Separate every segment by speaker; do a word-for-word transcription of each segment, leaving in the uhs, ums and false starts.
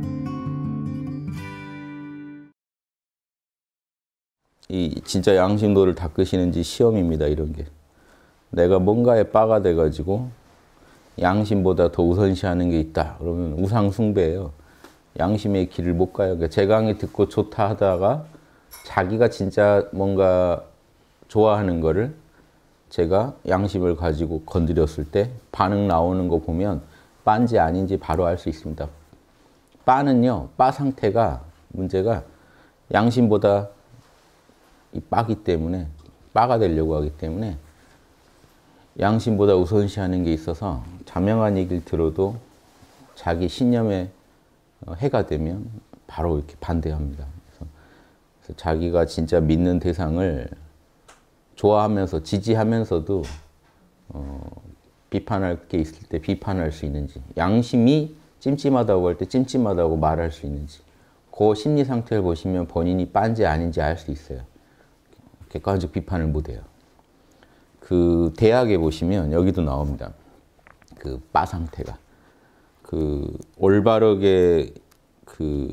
Speaker 1: 이 진짜 양심도를 닦으시는지 시험입니다. 이런 게. 내가 뭔가에 빠가 돼가지고 양심보다 더 우선시하는 게 있다. 그러면 우상숭배예요. 양심의 길을 못 가요. 그러니까 제 강의 듣고 좋다 하다가 자기가 진짜 뭔가 좋아하는 거를 제가 양심을 가지고 건드렸을 때 반응 나오는 거 보면 빠인지 아닌지 바로 알 수 있습니다. 빠는요, 빠 상태가 문제가 양심보다 이 빠기 때문에, 빠가 되려고 하기 때문에 양심보다 우선시하는 게 있어서 자명한 얘기를 들어도 자기 신념에 해가 되면 바로 이렇게 반대합니다. 그래서, 그래서 자기가 진짜 믿는 대상을 좋아하면서 지지하면서도 어, 비판할 게 있을 때 비판할 수 있는지, 양심이 찜찜하다고 할 때 찜찜하다고 말할 수 있는지, 그 심리 상태를 보시면 본인이 빤지 아닌지 알 수 있어요. 객관적 비판을 못해요. 그 대학에 보시면 여기도 나옵니다. 그 빠 상태가. 그 올바르게 그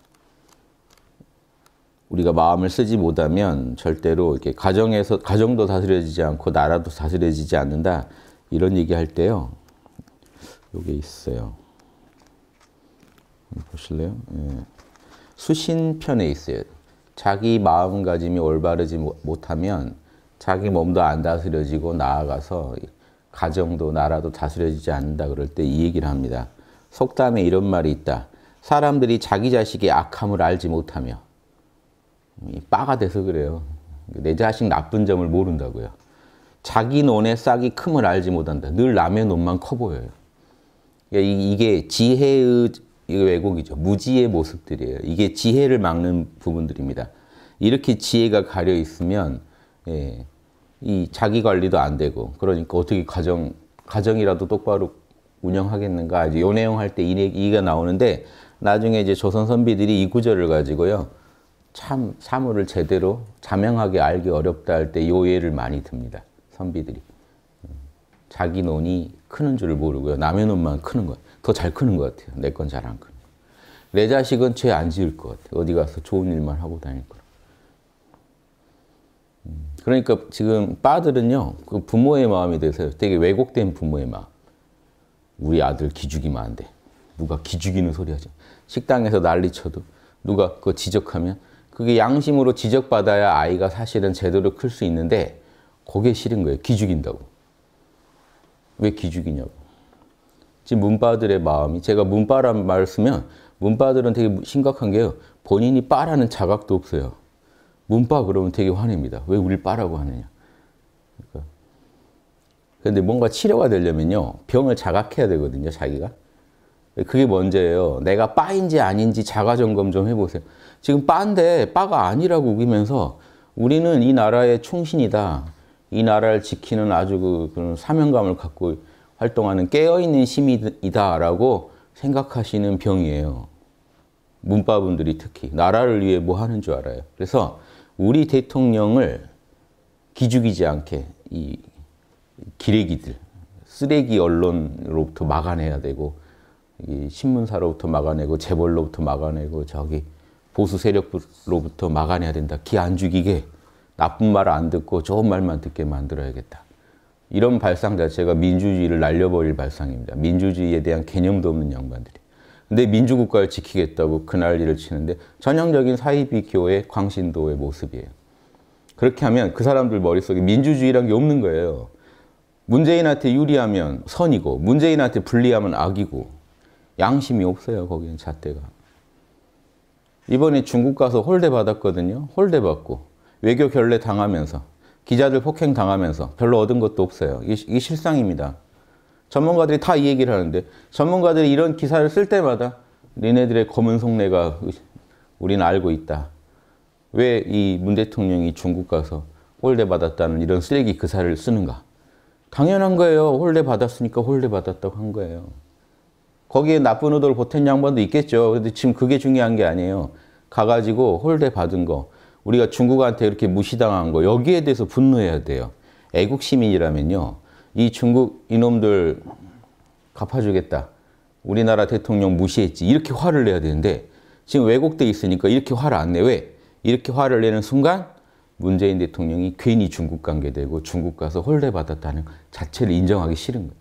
Speaker 1: 우리가 마음을 쓰지 못하면 절대로 이렇게 가정에서 가정도 다스려지지 않고 나라도 다스려지지 않는다. 이런 얘기할 때요. 요게 있어요. 보실래요? 예. 수신편에 있어요. 자기 마음가짐이 올바르지 못하면 자기 몸도 안 다스려지고 나아가서 가정도 나라도 다스려지지 않는다 그럴 때 이 얘기를 합니다. 속담에 이런 말이 있다. 사람들이 자기 자식의 악함을 알지 못하며 빠가 돼서 그래요. 내 자식 나쁜 점을 모른다고요. 자기 논의 싹이 큼을 알지 못한다. 늘 남의 논만 커 보여요. 이게 지혜의 왜곡이죠. 무지의 모습들이에요. 이게 지혜를 막는 부분들입니다. 이렇게 지혜가 가려 있으면 예, 이 자기 관리도 안 되고 그러니까 어떻게 가정, 가정이라도 똑바로 운영하겠는가. 이제 요 내용 할 때 이 얘기가 나오는데 나중에 이제 조선 선비들이 이 구절을 가지고요. 참 사물을 제대로 자명하게 알기 어렵다 할 때 요 예를 많이 듭니다. 선비들이. 자기 논이 크는 줄을 모르고요. 남의 논만 크는 것. 더 잘 크는 것 같아요. 내 건 잘 안 크는. 내 자식은 죄 안 지을 것 같아요. 어디 가서 좋은 일만 하고 다닐 거라. 그러니까 지금 빠들은요. 그 부모의 마음이 돼서요. 되게 왜곡된 부모의 마음. 우리 아들 기죽이면 안 돼. 누가 기죽이는 소리 하죠. 식당에서 난리쳐도 누가 그거 지적하면 그게 양심으로 지적받아야 아이가 사실은 제대로 클 수 있는데 그게 싫은 거예요. 기죽인다고. 왜 기죽이냐고. 지금 문빠들의 마음이, 제가 문빠란 말을 쓰면 문빠들은 되게 심각한 게요. 본인이 빠라는 자각도 없어요. 문빠 그러면 되게 화냅니다. 왜 우리를 빠라고 하느냐. 그러니까. 그런데 뭔가 치료가 되려면요. 병을 자각해야 되거든요. 자기가. 그게 먼저예요. 내가 빠인지 아닌지 자가점검 좀 해보세요. 지금 빠인데 빠가 아니라고 우기면서 우리는 이 나라의 충신이다. 이 나라를 지키는 아주 그, 그런 사명감을 갖고 활동하는 깨어있는 시민이다라고 생각하시는 병이에요. 문빠분들이 특히 나라를 위해 뭐 하는 줄 알아요. 그래서 우리 대통령을 기죽이지 않게 이 기레기들, 쓰레기 언론으로부터 막아내야 되고 이 신문사로부터 막아내고 재벌로부터 막아내고 저기 보수 세력으로부터 막아내야 된다. 기 안 죽이게 나쁜 말 안 듣고 좋은 말만 듣게 만들어야겠다. 이런 발상 자체가 민주주의를 날려버릴 발상입니다. 민주주의에 대한 개념도 없는 양반들이. 근데 민주국가를 지키겠다고 그 난리를 치는데 전형적인 사이비 교회 광신도의 모습이에요. 그렇게 하면 그 사람들 머릿속에 민주주의란 게 없는 거예요. 문재인한테 유리하면 선이고 문재인한테 불리하면 악이고 양심이 없어요. 거기는 잣대가. 이번에 중국 가서 홀대 받았거든요. 홀대 받고 외교 결례 당하면서 기자들 폭행 당하면서 별로 얻은 것도 없어요. 이게, 이게 실상입니다. 전문가들이 다 이 얘기를 하는데 전문가들이 이런 기사를 쓸 때마다 니네들의 검은 속내가 우리는 알고 있다. 왜 이 문 대통령이 중국 가서 홀대 받았다는 이런 쓰레기 기사를 쓰는가. 당연한 거예요. 홀대 받았으니까 홀대 받았다고 한 거예요. 거기에 나쁜 의도를 보탠 양반도 있겠죠. 근데 지금 그게 중요한 게 아니에요. 가가지고 홀대 받은 거, 우리가 중국한테 이렇게 무시당한 거, 여기에 대해서 분노해야 돼요. 애국 시민이라면요. 이 중국 이놈들 갚아주겠다. 우리나라 대통령 무시했지. 이렇게 화를 내야 되는데 지금 왜곡돼 있으니까 이렇게 화를 안 내. 왜? 이렇게 화를 내는 순간 문재인 대통령이 괜히 중국 관계되고 중국 가서 홀대받았다는 자체를 인정하기 싫은 거예요.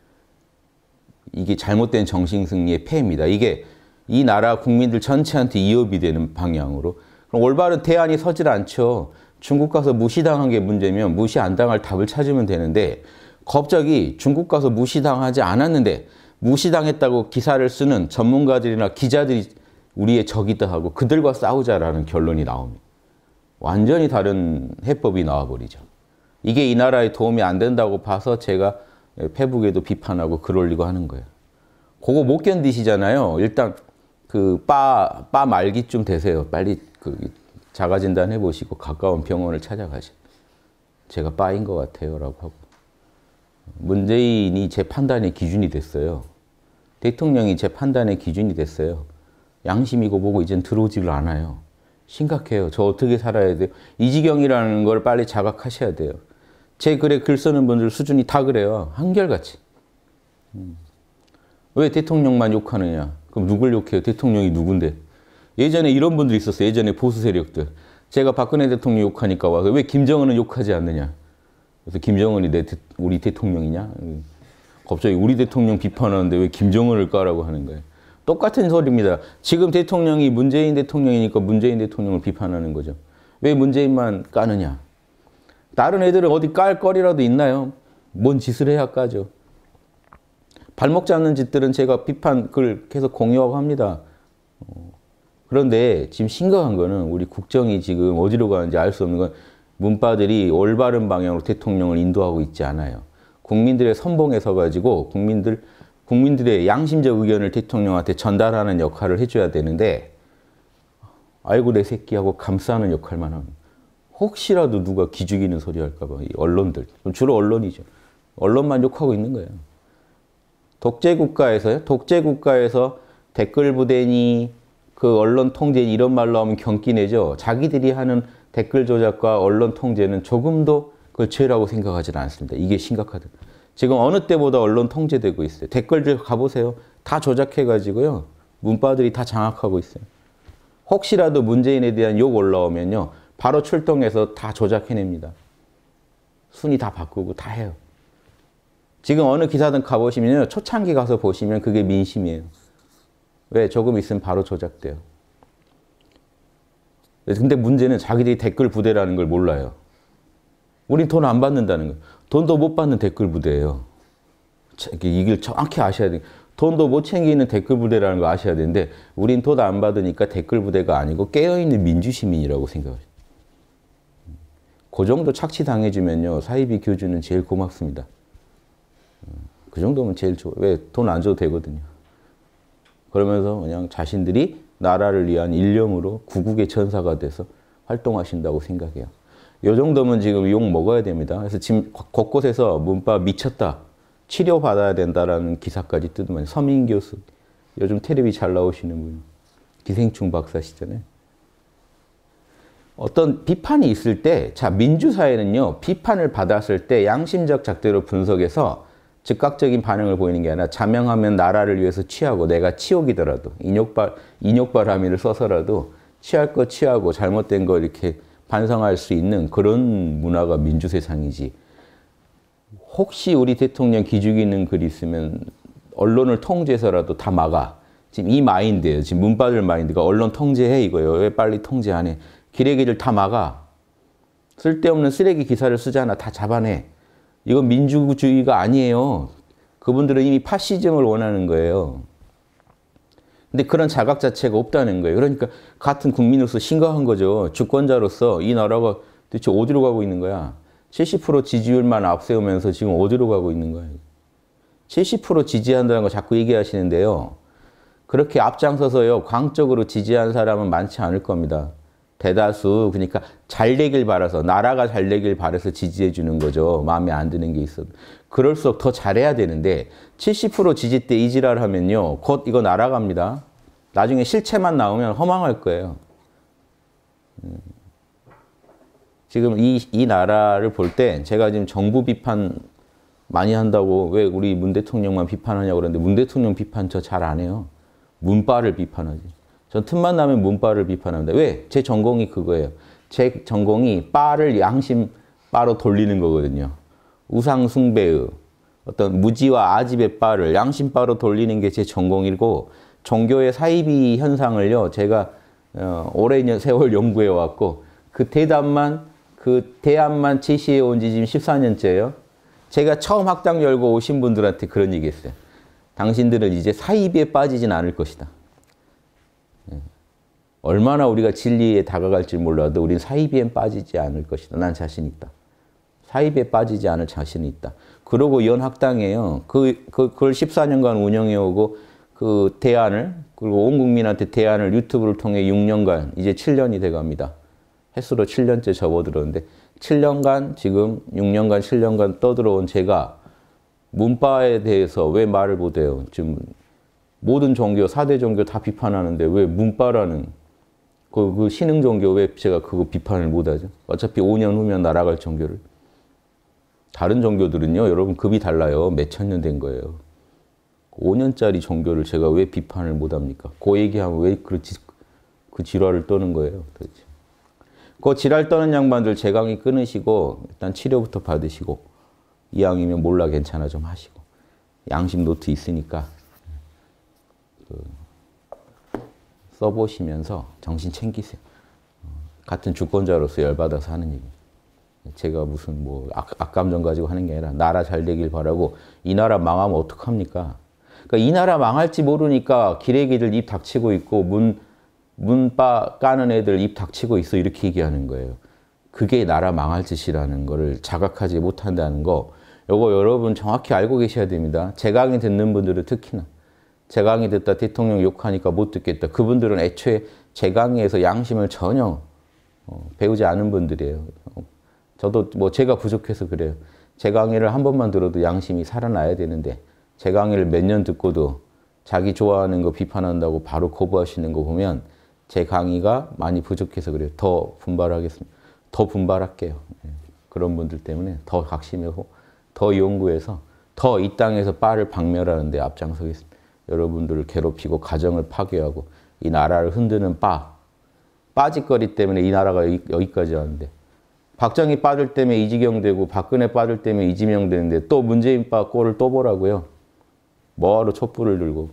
Speaker 1: 이게 잘못된 정신승리의 폐해입니다. 이게 이 나라 국민들 전체한테 이업이 되는 방향으로. 그럼 올바른 대안이 서질 않죠. 중국 가서 무시당한 게 문제면 무시 안 당할 답을 찾으면 되는데 갑자기 중국 가서 무시당하지 않았는데 무시당했다고 기사를 쓰는 전문가들이나 기자들이 우리의 적이다 하고 그들과 싸우자라는 결론이 나옵니다. 완전히 다른 해법이 나와버리죠. 이게 이 나라에 도움이 안 된다고 봐서 제가 페북에도 비판하고 글 올리고 하는 거예요. 그거 못 견디시잖아요. 일단 그 빠, 빠 말기쯤 되세요. 빨리 그 자가진단 해보시고 가까운 병원을 찾아가죠. 제가 빠인 것 같아요. 라고 하고. 문재인이 제 판단의 기준이 됐어요. 대통령이 제 판단의 기준이 됐어요. 양심이고 뭐고 이젠 들어오지를 않아요. 심각해요. 저 어떻게 살아야 돼요? 이 지경이라는 걸 빨리 자각하셔야 돼요. 제 글에 글 쓰는 분들 수준이 다 그래요. 한결같이. 음. 왜 대통령만 욕하느냐? 그럼 누굴 욕해요? 대통령이 누군데? 예전에 이런 분들 있었어요. 예전에 보수 세력들. 제가 박근혜 대통령 욕하니까 와서 왜 김정은은 욕하지 않느냐? 그래서 김정은이 내 대, 우리 대통령이냐? 갑자기 우리 대통령 비판하는데 왜 김정은을 까라고 하는 거예요? 똑같은 소리입니다. 지금 대통령이 문재인 대통령이니까 문재인 대통령을 비판하는 거죠. 왜 문재인만 까느냐? 다른 애들은 어디 깔 거리라도 있나요? 뭔 짓을 해야 까죠. 발목 잡는 짓들은 제가 비판 글 계속 공유하고 합니다. 그런데 지금 심각한 거는 우리 국정이 지금 어디로 가는지 알 수 없는 건 문파들이 올바른 방향으로 대통령을 인도하고 있지 않아요. 국민들의 선봉에 서가지고 국민들, 국민들의 양심적 의견을 대통령한테 전달하는 역할을 해줘야 되는데 아이고 내 새끼하고 감싸는 역할만 합니다. 혹시라도 누가 기죽이는 소리 할까 봐 이 언론들, 주로 언론이죠. 언론만 욕하고 있는 거예요. 독재국가에서요. 독재국가에서 댓글 부대니 그 언론 통제니 이런 말로 하면 경기 내죠. 자기들이 하는 댓글 조작과 언론 통제는 조금도 그걸 죄라고 생각하지는 않습니다. 이게 심각하다. 지금 어느 때보다 언론 통제되고 있어요. 댓글들 가보세요. 다 조작해가지고요. 문파들이 다 장악하고 있어요. 혹시라도 문재인에 대한 욕 올라오면요. 바로 출동해서 다 조작해냅니다. 순위 다 바꾸고 다 해요. 지금 어느 기사든 가보시면요. 초창기 가서 보시면 그게 민심이에요. 왜? 조금 있으면 바로 조작돼요. 근데 문제는 자기들이 댓글 부대라는 걸 몰라요. 우린 돈 안 받는다는 거예요. 돈도 못 받는 댓글 부대예요. 이걸 정확히 아셔야 돼요. 돈도 못 챙기는 댓글 부대라는 거 아셔야 되는데 우린 돈 안 받으니까 댓글 부대가 아니고 깨어있는 민주시민이라고 생각하세요. 그 정도 착취당해주면요. 사이비 교주는 제일 고맙습니다. 그 정도면 제일 좋아요. 왜? 돈 안 줘도 되거든요. 그러면서 그냥 자신들이 나라를 위한 일념으로 구국의 전사가 돼서 활동하신다고 생각해요. 이 정도면 지금 욕 먹어야 됩니다. 그래서 지금 곳곳에서 문파 미쳤다. 치료받아야 된다라는 기사까지 뜨더만 서민 교수. 요즘 텔레비 잘 나오시는 분. 기생충 박사시잖아요. 어떤 비판이 있을 때, 자, 민주사회는요, 비판을 받았을 때 양심적 잣대로 분석해서 즉각적인 반응을 보이는 게 아니라 자명하면 나라를 위해서 취하고 내가 치욕이더라도 인욕발, 인욕바람이를 써서라도 취할 거 취하고 잘못된 거 이렇게 반성할 수 있는 그런 문화가 민주세상이지. 혹시 우리 대통령 기죽이는 글이 있으면 언론을 통제해서라도 다 막아. 지금 이 마인드예요. 지금 문파들 마인드가 언론 통제해 이거예요. 왜 빨리 통제 안 해? 기레기를 다 막아. 쓸데없는 쓰레기 기사를 쓰잖아. 다 잡아내. 이건 민주주의가 아니에요. 그분들은 이미 파시즘을 원하는 거예요. 근데 그런 자각 자체가 없다는 거예요. 그러니까 같은 국민으로서 심각한 거죠. 주권자로서 이 나라가 도대체 어디로 가고 있는 거야? 칠십 퍼센트 지지율만 앞세우면서 지금 어디로 가고 있는 거예요? 칠십 퍼센트 지지한다는 거 자꾸 얘기하시는데요. 그렇게 앞장서서요. 광적으로 지지한 사람은 많지 않을 겁니다. 대다수, 그러니까 잘 되길 바라서, 나라가 잘 되길 바라서 지지해 주는 거죠. 마음에 안 드는 게 있어도. 그럴수록 더 잘해야 되는데 칠십 퍼센트 지지 때 이지랄 하면요. 곧 이거 날아갑니다. 나중에 실체만 나오면 허망할 거예요. 지금 이, 이 나라를 볼 때 제가 지금 정부 비판 많이 한다고 왜 우리 문 대통령만 비판하냐고 그러는데 문 대통령 비판 저 잘 안 해요. 문바를 비판하지. 전 틈만 나면 문바를 비판합니다. 왜? 제 전공이 그거예요. 제 전공이 바를 양심 바로 돌리는 거거든요. 우상숭배의 어떤 무지와 아집의 바를 양심 바로 돌리는 게 제 전공이고 종교의 사이비 현상을요. 제가 어, 오랜 세월 연구해 왔고 그 대답만 그 대안만 제시해 온 지 지금 십사 년째예요. 제가 처음 학당 열고 오신 분들한테 그런 얘기 했어요. 당신들은 이제 사이비에 빠지진 않을 것이다. 얼마나 우리가 진리에 다가갈지 몰라도 우린 사이비엔 빠지지 않을 것이다. 난 자신 있다. 사이비에 빠지지 않을 자신이 있다. 그러고 연학당에요. 그, 그, 그걸 십사 년간 운영해오고 그 대안을 그리고 온 국민한테 대안을 유튜브를 통해 육 년간 이제 칠 년이 돼갑니다. 횟수로 칠 년째 접어들었는데 칠 년간 지금 육 년간 칠 년간 떠들어온 제가 문바에 대해서 왜 말을 못해요. 지금 모든 종교, 사 대 종교 다 비판하는데 왜 문바라는 그, 그 신흥 종교 왜 제가 그거 비판을 못하죠? 어차피 오 년 후면 날아갈 종교를. 다른 종교들은요, 여러분 급이 달라요. 몇천 년 된 거예요. 오 년짜리 종교를 제가 왜 비판을 못합니까? 그 얘기하면 왜 그, 그 지랄을 떠는 거예요, 도대체. 그 지랄 떠는 양반들 제 강의 끊으시고 일단 치료부터 받으시고 이왕이면 몰라 괜찮아 좀 하시고 양심 노트 있으니까 그 써보시면서 정신 챙기세요. 같은 주권자로서 열받아서 하는 얘기. 제가 무슨 뭐 악, 악감정 가지고 하는 게 아니라 나라 잘 되길 바라고 이 나라 망하면 어떡합니까? 그러니까 이 나라 망할지 모르니까 기레기들 입 닥치고 있고 문, 문바 까는 애들 입 닥치고 있어 이렇게 얘기하는 거예요. 그게 나라 망할 짓이라는 거를 자각하지 못한다는 거 요거 여러분 정확히 알고 계셔야 됩니다. 제 강의 듣는 분들은 특히나 제 강의 듣다 대통령 욕하니까 못 듣겠다. 그분들은 애초에 제 강의에서 양심을 전혀 배우지 않은 분들이에요. 저도 뭐 제가 부족해서 그래요. 제 강의를 한 번만 들어도 양심이 살아나야 되는데 제 강의를 몇 년 듣고도 자기 좋아하는 거 비판한다고 바로 거부하시는 거 보면 제 강의가 많이 부족해서 그래요. 더 분발하겠습니다. 더 분발할게요. 그런 분들 때문에 더 각심하고 더 연구해서 더 이 땅에서 바를 박멸하는 데 앞장서겠습니다. 여러분들을 괴롭히고 가정을 파괴하고 이 나라를 흔드는 바, 빠짓거리 때문에 이 나라가 여기까지 왔는데 박정희 빠질 때문에 이지경 되고 박근혜 빠질 때문에 이지명 되는데 또 문재인 빠 꼴을 또 보라고요. 뭐하러 촛불을 들고.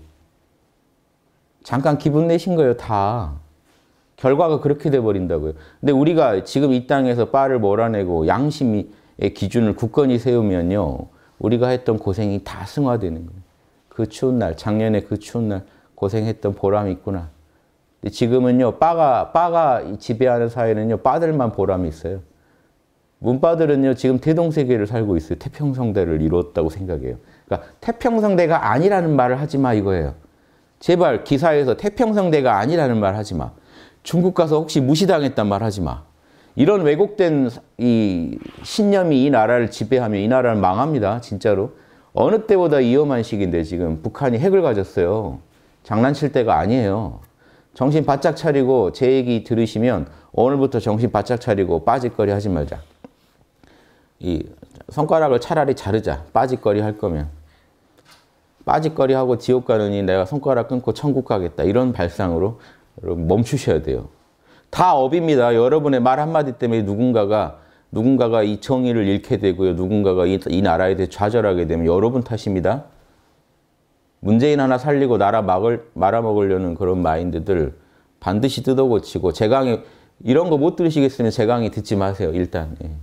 Speaker 1: 잠깐 기분 내신 거예요, 다. 결과가 그렇게 돼버린다고요. 근데 우리가 지금 이 땅에서 빠를 몰아내고 양심의 기준을 굳건히 세우면요. 우리가 했던 고생이 다 승화되는 거예요. 그 추운 날, 작년에 그 추운 날 고생했던 보람이 있구나. 근데 지금은요, 빠가, 빠가 지배하는 사회는요, 빠들만 보람이 있어요. 문바들은요, 지금 태동세계를 살고 있어요. 태평성대를 이루었다고 생각해요. 그러니까 태평성대가 아니라는 말을 하지 마 이거예요. 제발 기사에서 태평성대가 아니라는 말 하지 마. 중국 가서 혹시 무시당했단 말 하지 마. 이런 왜곡된 이 신념이 이 나라를 지배하면 이 나라는 망합니다. 진짜로. 어느 때보다 위험한 시기인데 지금 북한이 핵을 가졌어요. 장난칠 때가 아니에요. 정신 바짝 차리고 제 얘기 들으시면 오늘부터 정신 바짝 차리고 빠짓거리 하지 말자. 이 손가락을 차라리 자르자. 빠짓거리 할 거면. 빠짓거리 하고 지옥 가느니 내가 손가락 끊고 천국 가겠다. 이런 발상으로 여러분 멈추셔야 돼요. 다 업입니다. 여러분의 말 한마디 때문에 누군가가 누군가가 이 정의를 잃게 되고요. 누군가가 이, 이 나라에 대해 좌절하게 되면 여러분 탓입니다. 문재인 하나 살리고 나라 막을, 말아먹으려는 그런 마인드들 반드시 뜯어고치고 제 강의 이런 거 못 들으시겠으면 제 강의 듣지 마세요. 일단. 예.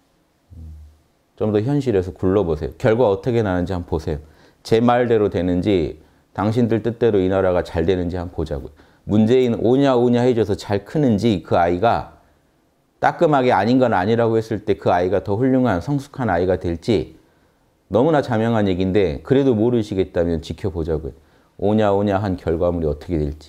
Speaker 1: 좀 더 현실에서 굴러보세요. 결과 어떻게 나는지 한번 보세요. 제 말대로 되는지 당신들 뜻대로 이 나라가 잘 되는지 한번 보자고요. 문재인 오냐 오냐 해줘서 잘 크는지 그 아이가 따끔하게 아닌 건 아니라고 했을 때 그 아이가 더 훌륭한 성숙한 아이가 될지 너무나 자명한 얘기인데 그래도 모르시겠다면 지켜보자고요. 오냐 오냐 한 결과물이 어떻게 될지.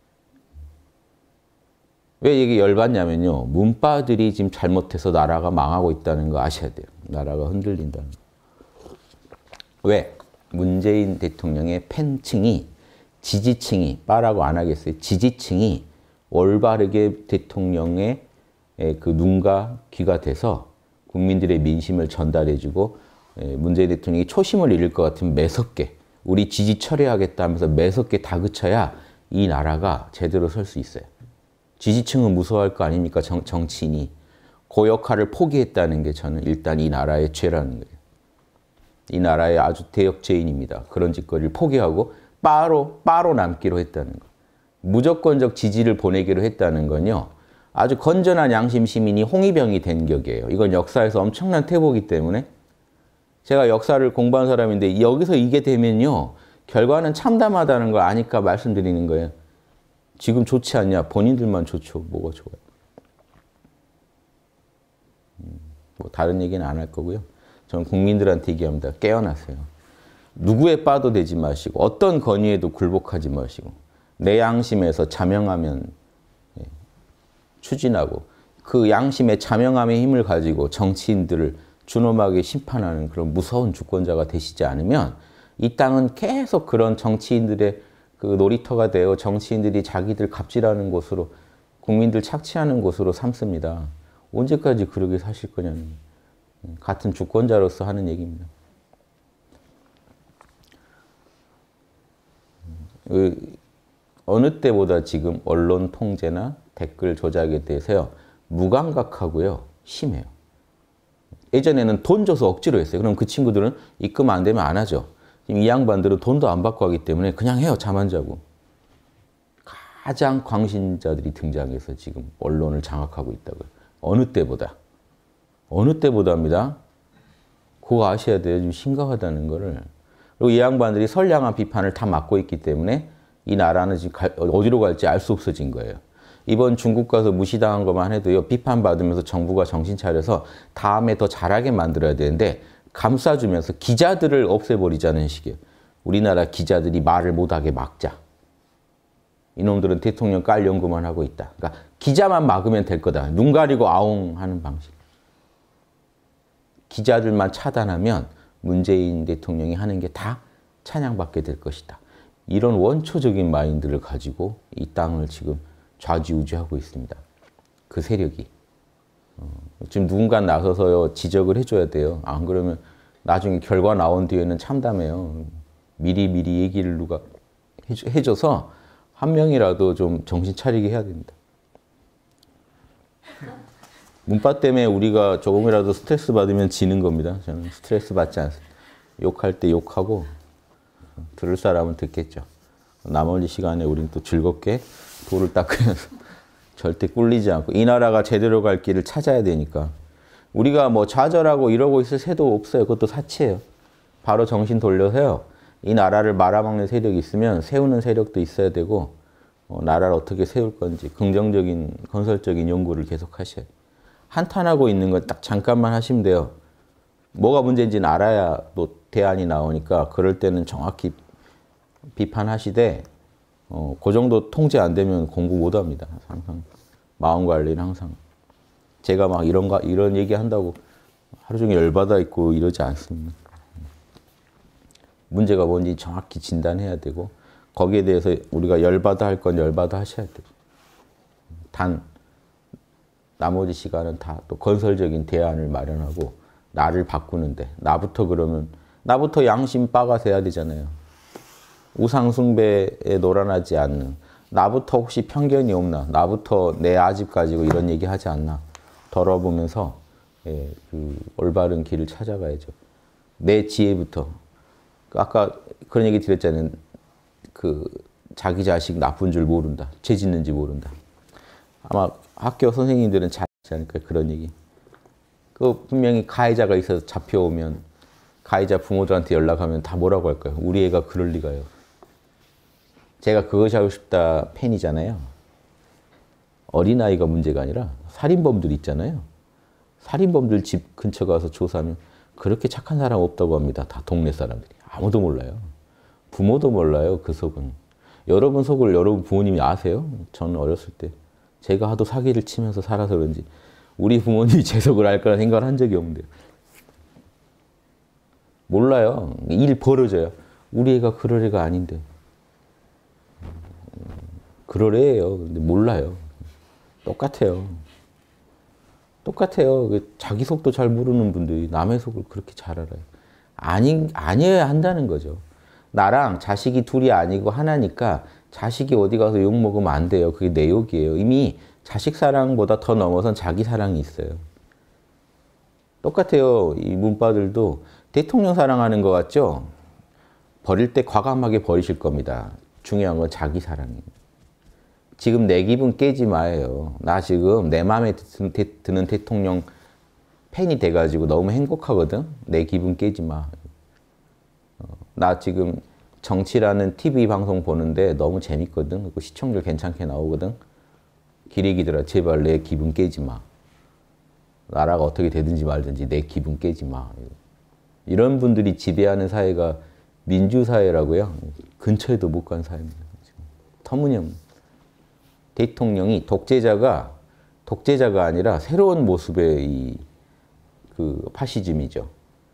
Speaker 1: 왜 이게 열받냐면요. 문바들이 지금 잘못해서 나라가 망하고 있다는 거 아셔야 돼요. 나라가 흔들린다는 거. 왜? 문재인 대통령의 팬층이 지지층이 빠라고 안 하겠어요. 지지층이 올바르게 대통령의 그 눈과 귀가 돼서 국민들의 민심을 전달해주고 문재인 대통령이 초심을 잃을 것 같으면 매섭게 우리 지지 철회하겠다 하면서 매섭게 다그쳐야 이 나라가 제대로 설 수 있어요. 지지층은 무서워할 거 아닙니까? 정, 정치인이. 그 역할을 포기했다는 게 저는 일단 이 나라의 죄라는 거예요. 이 나라의 아주 대역죄인입니다. 그런 짓거리를 포기하고 빠로, 빠로 남기로 했다는 거. 무조건적 지지를 보내기로 했다는 건요. 아주 건전한 양심 시민이 홍위병이 된 격이에요. 이건 역사에서 엄청난 태보기 때문에 제가 역사를 공부한 사람인데 여기서 이게 되면요. 결과는 참담하다는 걸 아니까 말씀드리는 거예요. 지금 좋지 않냐? 본인들만 좋죠. 뭐가 좋아요? 뭐 다른 얘기는 안 할 거고요. 저는 국민들한테 얘기합니다. 깨어나세요. 누구에 빠도되지 마시고 어떤 건의에도 굴복하지 마시고 내 양심에서 자명하면 추진하고 그 양심의 자명함의 힘을 가지고 정치인들을 준엄하게 심판하는 그런 무서운 주권자가 되시지 않으면 이 땅은 계속 그런 정치인들의 그 놀이터가 되어 정치인들이 자기들 갑질하는 곳으로 국민들 착취하는 곳으로 삼습니다. 언제까지 그렇게 사실 거냐는 같은 주권자로서 하는 얘기입니다. 어느 때보다 지금 언론 통제나 댓글 조작에 대해서요. 무감각하고요. 심해요. 예전에는 돈 줘서 억지로 했어요. 그럼 그 친구들은 입금 안 되면 안 하죠. 지금 이 양반들은 돈도 안 받고 하기 때문에 그냥 해요. 잠 안 자고. 가장 광신자들이 등장해서 지금 언론을 장악하고 있다고요. 어느 때보다. 어느 때보다입니다. 그거 아셔야 돼요. 좀 심각하다는 거를. 그리고 이 양반들이 선량한 비판을 다 막고 있기 때문에 이 나라는 지금 갈, 어디로 갈지 알 수 없어진 거예요. 이번 중국 가서 무시당한 것만 해도요. 비판받으면서 정부가 정신 차려서 다음에 더 잘하게 만들어야 되는데 감싸주면서 기자들을 없애버리자는 식이에요. 우리나라 기자들이 말을 못하게 막자. 이놈들은 대통령 깔 연구만 하고 있다. 그러니까 기자만 막으면 될 거다. 눈 가리고 아웅 하는 방식. 기자들만 차단하면 문재인 대통령이 하는 게 다 찬양받게 될 것이다. 이런 원초적인 마인드를 가지고 이 땅을 지금 좌지우지하고 있습니다. 그 세력이. 어, 지금 누군가 나서서요 지적을 해줘야 돼요. 안 그러면 나중에 결과 나온 뒤에는 참담해요. 미리 미리 얘기를 누가 해줘, 해줘서 한 명이라도 좀 정신 차리게 해야 됩니다. 문파 때문에 우리가 조금이라도 스트레스 받으면 지는 겁니다. 저는 스트레스 받지 않습니다. 욕할 때 욕하고 들을 사람은 듣겠죠. 나머지 시간에 우리는 또 즐겁게 돌을 닦으면서 절대 꿀리지 않고 이 나라가 제대로 갈 길을 찾아야 되니까 우리가 뭐 좌절하고 이러고 있을 새도 없어요. 그것도 사치예요. 바로 정신 돌려서요. 이 나라를 말아먹는 세력이 있으면 세우는 세력도 있어야 되고 어, 나라를 어떻게 세울 건지 긍정적인 건설적인 연구를 계속 하셔야 돼요. 한탄하고 있는 건 딱 잠깐만 하시면 돼요. 뭐가 문제인지는 알아야 또 대안이 나오니까 그럴 때는 정확히 비판하시되 어, 그 정도 통제 안 되면 공부 못 합니다. 항상 마음 관리는 항상 제가 막 이런 거 이런 얘기 한다고 하루 종일 열받아 있고 이러지 않습니다. 문제가 뭔지 정확히 진단해야 되고 거기에 대해서 우리가 열받아 할 건 열받아 하셔야 돼요. 단 나머지 시간은 다 또 건설적인 대안을 마련하고 나를 바꾸는데 나부터 그러면 나부터 양심 빠가 돼야 되잖아요. 우상숭배에 놀아나지 않는 나부터 혹시 편견이 없나 나부터 내 아집 가지고 이런 얘기 하지 않나 덜어보면서 예, 그 올바른 길을 찾아가야죠. 내 지혜부터 아까 그런 얘기 드렸잖아요. 그 자기 자식 나쁜 줄 모른다. 죄 짓는지 모른다. 아마 학교 선생님들은 잘 하지 않을까 그런 얘기. 그 분명히 가해자가 있어서 잡혀오면 가해자 부모들한테 연락하면 다 뭐라고 할까요? 우리 애가 그럴 리가요. 제가 그것이 하고 싶다 팬이잖아요. 어린아이가 문제가 아니라 살인범들 있잖아요. 살인범들 집 근처 가서 조사하면 그렇게 착한 사람 없다고 합니다. 다 동네 사람들이. 아무도 몰라요. 부모도 몰라요. 그 속은. 여러분 속을 여러분 부모님이 아세요? 저는 어렸을 때 제가 하도 사기를 치면서 살아서 그런지 우리 부모님이 제 속을 알 거라 생각을 한 적이 없는데요. 몰라요. 일 벌어져요. 우리 애가 그럴 애가 아닌데. 그럴 애예요. 근데 몰라요. 똑같아요. 똑같아요. 자기 속도 잘 모르는 분들이 남의 속을 그렇게 잘 알아요. 아니, 아니어야 한다는 거죠. 나랑 자식이 둘이 아니고 하나니까 자식이 어디 가서 욕 먹으면 안 돼요. 그게 내 욕이에요. 이미 자식 사랑보다 더 넘어선 자기 사랑이 있어요. 똑같아요. 이 문바들도 대통령 사랑하는 것 같죠? 버릴 때 과감하게 버리실 겁니다. 중요한 건 자기 사랑입니다. 지금 내 기분 깨지 마요. 나 지금 내 마음에 드는 대통령 팬이 돼가지고 너무 행복하거든? 내 기분 깨지 마. 나 지금 정치라는 티비 방송 보는데 너무 재밌거든? 시청률 괜찮게 나오거든? 기레기들아, 제발 내 기분 깨지 마. 나라가 어떻게 되든지 말든지 내 기분 깨지 마. 이런 분들이 지배하는 사회가 민주사회라고요? 근처에도 못 간 사회입니다. 터무니없는. 대통령이 독재자가, 독재자가 아니라 새로운 모습의 이, 그 파시즘이죠.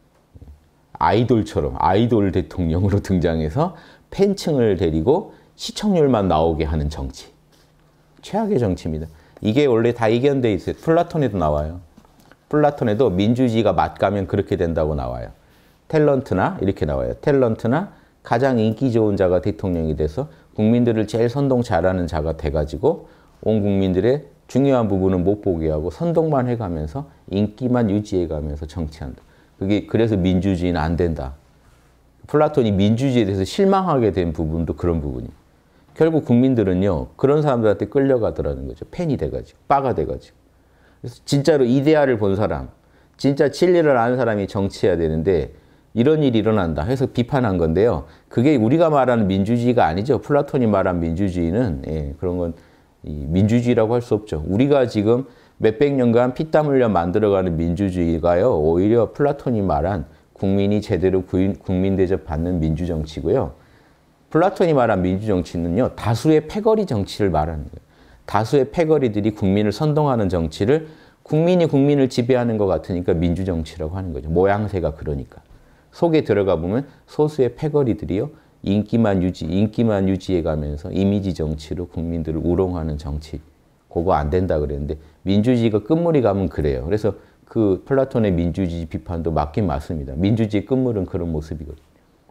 Speaker 1: 아이돌처럼, 아이돌 대통령으로 등장해서 팬층을 데리고 시청률만 나오게 하는 정치. 최악의 정치입니다. 이게 원래 다 이견돼 있어요. 플라톤에도 나와요. 플라톤에도 민주주의가 맛가면 그렇게 된다고 나와요. 탤런트나 이렇게 나와요. 탤런트나 가장 인기 좋은 자가 대통령이 돼서 국민들을 제일 선동 잘하는 자가 돼가지고 온 국민들의 중요한 부분은 못 보게 하고 선동만 해가면서 인기만 유지해가면서 정치한다. 그게 그래서 민주주의는 안 된다. 플라톤이 민주주의에 대해서 실망하게 된 부분도 그런 부분이에요. 결국 국민들은요, 그런 사람들한테 끌려가더라는 거죠. 팬이 돼가지고, 빠가 돼가지고. 그래서 진짜로 이데아를 본 사람, 진짜 진리를 아는 사람이 정치해야 되는데 이런 일이 일어난다 해서 비판한 건데요. 그게 우리가 말하는 민주주의가 아니죠. 플라톤이 말한 민주주의는 예, 그런 건 이 민주주의라고 할 수 없죠. 우리가 지금 몇백 년간 피땀 흘려 만들어가는 민주주의가요. 오히려 플라톤이 말한 국민이 제대로 국민 대접 받는 민주정치고요. 플라톤이 말한 민주정치는요. 다수의 패거리 정치를 말하는 거예요. 다수의 패거리들이 국민을 선동하는 정치를 국민이 국민을 지배하는 것 같으니까 민주정치라고 하는 거죠. 모양새가 그러니까. 속에 들어가 보면 소수의 패거리들이요. 인기만 유지, 인기만 유지해가면서 이미지 정치로 국민들을 우롱하는 정치. 그거 안 된다 그랬는데 민주주의가 끝물이 가면 그래요. 그래서 그 플라톤의 민주주의 비판도 맞긴 맞습니다. 민주주의 끝물은 그런 모습이거든요.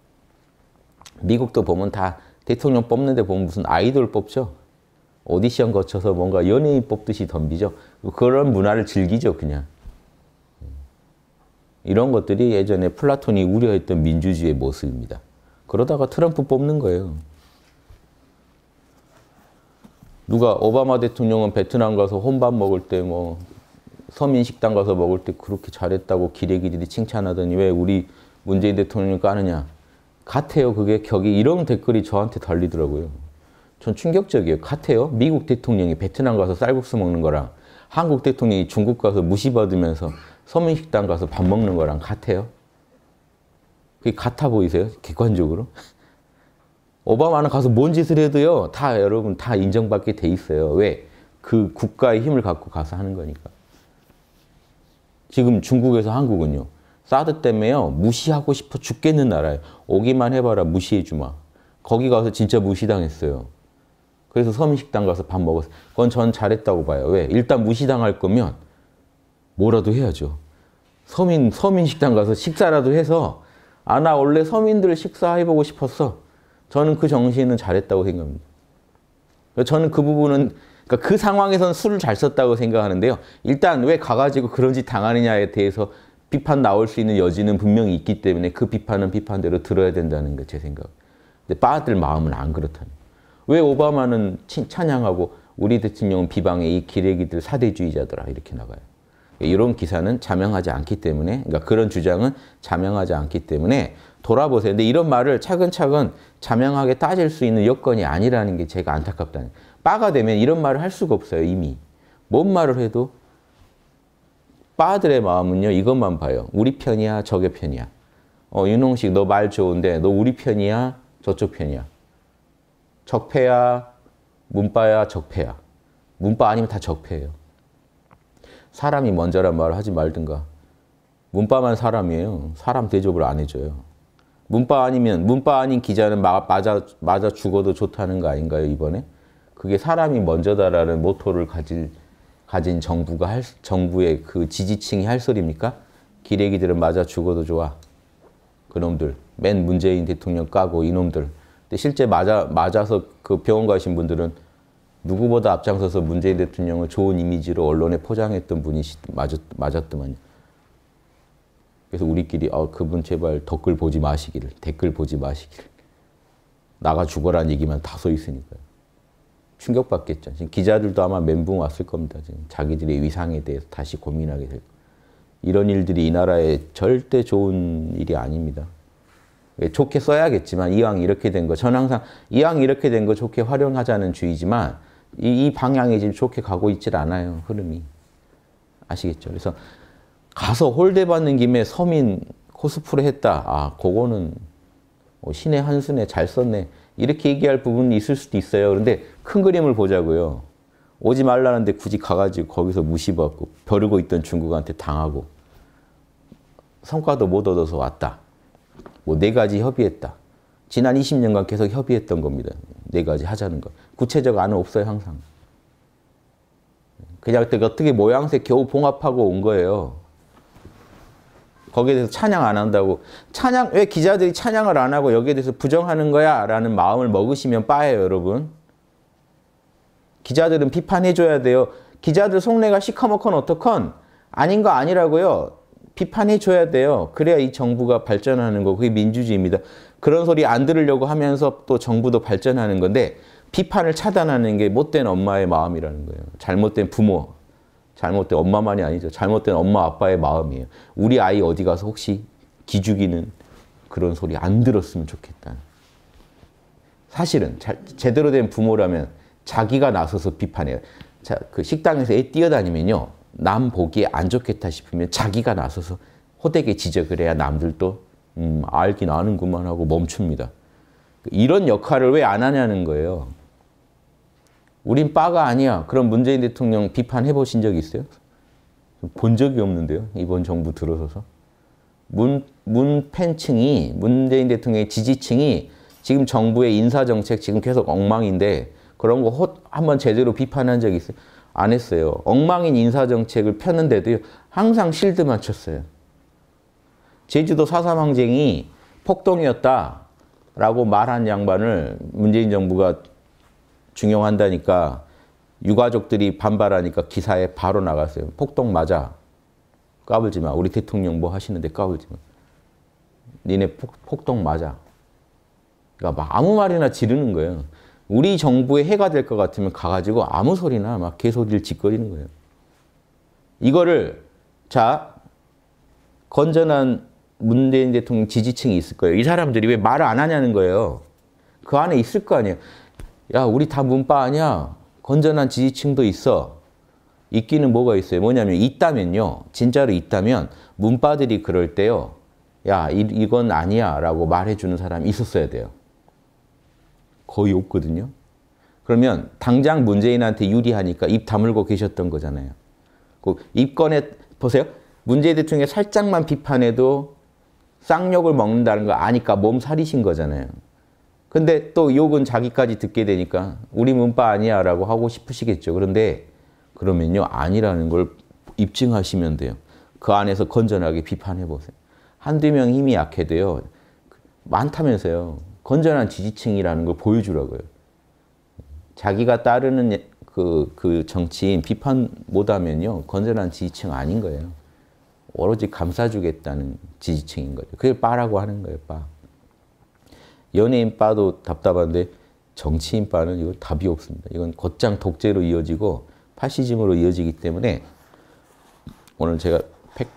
Speaker 1: 미국도 보면 다 대통령 뽑는데 보면 무슨 아이돌 뽑죠. 오디션 거쳐서 뭔가 연예인 뽑듯이 덤비죠. 그런 문화를 즐기죠, 그냥. 이런 것들이 예전에 플라톤이 우려했던 민주주의의 모습입니다. 그러다가 트럼프 뽑는 거예요. 누가 오바마 대통령은 베트남 가서 혼밥 먹을 때 뭐 서민 식당 가서 먹을 때 그렇게 잘했다고 기레기들이 칭찬하더니 왜 우리 문재인 대통령을 까느냐. 같아요. 그게 격이 이런 댓글이 저한테 달리더라고요. 전 충격적이에요. 같아요. 미국 대통령이 베트남 가서 쌀국수 먹는 거랑 한국 대통령이 중국 가서 무시받으면서 서민 식당 가서 밥 먹는 거랑 같아요. 그게 같아 보이세요? 객관적으로? 오바마는 가서 뭔 짓을 해도요. 다 여러분 다 인정받게 돼 있어요. 왜? 그 국가의 힘을 갖고 가서 하는 거니까. 지금 중국에서 한국은요. 사드 때문에요. 무시하고 싶어 죽겠는 나라예요. 오기만 해봐라 무시해 주마. 거기 가서 진짜 무시당했어요. 그래서 서민식당 가서 밥 먹었어요. 그건 전 잘했다고 봐요. 왜? 일단 무시당할 거면 뭐라도 해야죠. 서민, 서민식당 가서 식사라도 해서 아, 나 원래 서민들 식사해보고 싶었어. 저는 그 정신은 잘했다고 생각합니다. 저는 그 부분은 그러니까 그 상황에서는 술을 잘 썼다고 생각하는데요. 일단 왜 가가지고 그런 짓 당하느냐에 대해서 비판 나올 수 있는 여지는 분명히 있기 때문에 그 비판은 비판대로 들어야 된다는 게 제 생각. 근데 빠들 마음은 안 그렇다는. 왜 오바마는 찬양하고 우리 대통령은 비방해 이 기레기들 사대주의자더라 이렇게 나가요. 이런 기사는 자명하지 않기 때문에 그러니까 그런 주장은 자명하지 않기 때문에 돌아보세요. 근데 이런 말을 차근차근 자명하게 따질 수 있는 여건이 아니라는 게 제가 안타깝다는. 빠가 되면 이런 말을 할 수가 없어요. 이미. 뭔 말을 해도 빠들의 마음은요. 이것만 봐요. 우리 편이야 저게 편이야. 어, 윤홍식 너 말 좋은데 너 우리 편이야 저쪽 편이야. 적폐야 문빠야 적폐야. 문빠 아니면 다 적폐예요. 사람이 먼저란 말을 하지 말든가. 문빠만 사람이에요. 사람 대접을 안 해줘요. 문빠 아니면 문빠 아닌 기자는 마, 맞아, 맞아 죽어도 좋다는 거 아닌가요 이번에? 그게 사람이 먼저다라는 모토를 가질, 가진 정부가 할, 정부의 그 지지층이 할 소리입니까? 기레기들은 맞아 죽어도 좋아. 그놈들. 맨 문재인 대통령 까고 이놈들. 근데 실제 맞아, 맞아서 그 병원 가신 분들은 누구보다 앞장서서 문재인 대통령을 좋은 이미지로 언론에 포장했던 분이 맞았, 맞았더만요. 그래서 우리끼리 아, 그분 제발 댓글 보지 마시기를, 댓글 보지 마시기를. 나가 죽어라는 얘기만 다 써 있으니까요. 충격받겠죠. 지금 기자들도 아마 멘붕 왔을 겁니다. 지금 자기들의 위상에 대해서 다시 고민하게 될 거예요. 이런 일들이 이 나라에 절대 좋은 일이 아닙니다. 좋게 써야겠지만 이왕 이렇게 된 거, 저는 항상 이왕 이렇게 된 거 좋게 활용하자는 주의지만 이, 이 방향이 지금 좋게 가고 있질 않아요. 흐름이. 아시겠죠? 그래서 가서 홀대 받는 김에 서민 코스프레 했다. 아, 그거는 신의 한 수네, 잘 썼네. 이렇게 얘기할 부분이 있을 수도 있어요. 그런데 큰 그림을 보자고요. 오지 말라는데 굳이 가가지고 거기서 무시받고 벼르고 있던 중국한테 당하고 성과도 못 얻어서 왔다. 뭐 네 가지 협의했다. 지난 이십 년간 계속 협의했던 겁니다. 네 가지 하자는 거. 구체적 안은 없어요, 항상. 그냥 어떻게 모양새 겨우 봉합하고 온 거예요. 거기에 대해서 찬양 안 한다고. 찬양, 왜 기자들이 찬양을 안 하고 여기에 대해서 부정하는 거야? 라는 마음을 먹으시면 빠예요, 여러분. 기자들은 비판해줘야 돼요. 기자들 속내가 시커멓건 어떡건 아닌 거 아니라고요. 비판해줘야 돼요. 그래야 이 정부가 발전하는 거. 그게 민주주의입니다. 그런 소리 안 들으려고 하면서 또 정부도 발전하는 건데 비판을 차단하는 게 못된 엄마의 마음이라는 거예요. 잘못된 부모. 잘못된 엄마만이 아니죠. 잘못된 엄마 아빠의 마음이에요. 우리 아이 어디 가서 혹시 기죽이는 그런 소리 안 들었으면 좋겠다. 사실은 잘, 제대로 된 부모라면 자기가 나서서 비판해요. 자, 그 식당에서 애 뛰어다니면요. 남 보기에 안 좋겠다 싶으면 자기가 나서서 호되게 지적을 해야 남들도 음, 알긴 아는구만 하고 멈춥니다. 이런 역할을 왜 안 하냐는 거예요. 우린 빠가 아니야. 그럼 문재인 대통령 비판해 보신 적 있어요? 본 적이 없는데요. 이번 정부 들어서서. 문, 문 팬층이, 문재인 대통령의 지지층이 지금 정부의 인사정책 지금 계속 엉망인데 그런 거 헛, 한번 제대로 비판한 적 있어요? 안 했어요. 엉망인 인사정책을 폈는데도 항상 실드만 쳤어요. 제주도 사 삼 항쟁이 폭동이었다라고 말한 양반을 문재인 정부가 중용한다니까 유가족들이 반발하니까 기사에 바로 나갔어요. 폭동 맞아. 까불지 마. 우리 대통령 뭐 하시는데 까불지 마. 니네 폭, 폭동 맞아. 그러니까 막 아무 말이나 지르는 거예요. 우리 정부에 해가 될 것 같으면 가가지고 아무 소리나 막 개소리를 짓거리는 거예요. 이거를 자 건전한 문재인 대통령 지지층이 있을 거예요. 이 사람들이 왜 말을 안 하냐는 거예요. 그 안에 있을 거 아니에요. 야, 우리 다 문빠 아니야. 건전한 지지층도 있어. 있기는 뭐가 있어요? 뭐냐면 있다면요. 진짜로 있다면 문빠들이 그럴 때요. 야, 이, 이건 아니야 라고 말해주는 사람이 있었어야 돼요. 거의 없거든요. 그러면 당장 문재인한테 유리하니까 입 다물고 계셨던 거잖아요. 그 입 꺼내 보세요. 문재인 대통령이 살짝만 비판해도 쌍욕을 먹는다는 거 아니까 몸살이신 거잖아요. 근데 또 욕은 자기까지 듣게 되니까 우리 문빠 아니야 라고 하고 싶으시겠죠. 그런데 그러면요. 아니라는 걸 입증하시면 돼요. 그 안에서 건전하게 비판해 보세요. 한두 명 힘이 약해도요. 많다면서요. 건전한 지지층이라는 걸 보여주라고요. 자기가 따르는 그, 그 정치인 비판 못하면요. 건전한 지지층 아닌 거예요. 오로지 감싸주겠다는 지지층인 거죠. 그게 빠라고 하는 거예요. 빠. 연예인 빠도 답답한데 정치인 빠는 이건 답이 없습니다. 이건 곧장 독재로 이어지고 파시즘으로 이어지기 때문에 오늘 제가 팩,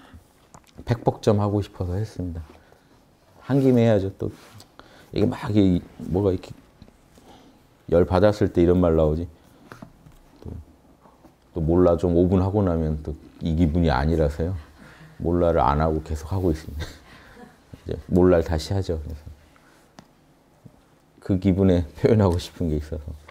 Speaker 1: 팩복점 하고 싶어서 했습니다. 한 김에 해야죠. 또 이게 막 이게 뭐가 이렇게 열 받았을 때 이런 말 나오지. 또, 또 몰라 좀 오 분 하고 나면 또 이 기분이 아니라서요. 몰라를 안 하고 계속 하고 있습니다. 이제 몰라를 다시 하죠. 그래서 그 기분에 표현하고 싶은 게 있어서.